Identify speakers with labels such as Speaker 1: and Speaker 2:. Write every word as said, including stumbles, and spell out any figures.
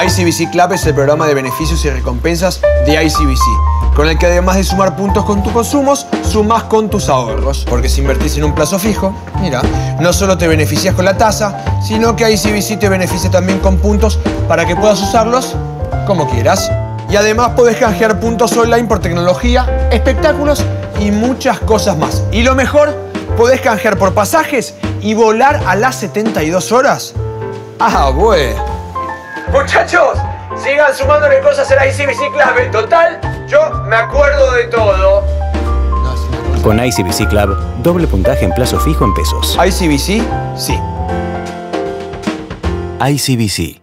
Speaker 1: I C B C Club es el programa de beneficios y recompensas de I C B C, con el que además de sumar puntos con tus consumos, sumás con tus ahorros. Porque si invertís en un plazo fijo, mira, no solo te beneficias con la tasa, sino que I C B C te beneficia también con puntos para que puedas usarlos como quieras. Y además podés canjear puntos online por tecnología, espectáculos y muchas cosas más. Y lo mejor, podés canjear por pasajes y volar a las setenta y dos horas. Ah, güey. Muchachos, sigan sumándole cosas al I C B C Club. En total, yo me acuerdo de todo.
Speaker 2: Con I C B C Club, doble puntaje en plazo fijo en pesos.
Speaker 1: I C B C, sí.
Speaker 2: I C B C.